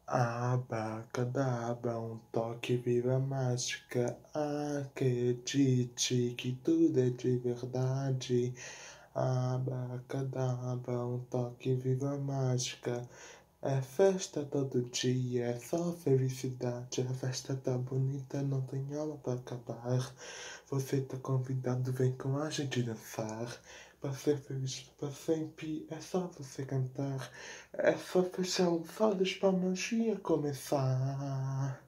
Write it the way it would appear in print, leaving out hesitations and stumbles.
Abacadabra, um toque vira mágica. Acredite que tudo é de verdade. Abacadabra, um toque vira mágica. É festa todo dia, é só felicidade. A festa tá bonita, não tem aula pra acabar. Você tá convidado, vem com a gente dançar. Pra ser feliz pra sempre, é só você cantar. É só fechar os olhos pra magia começar.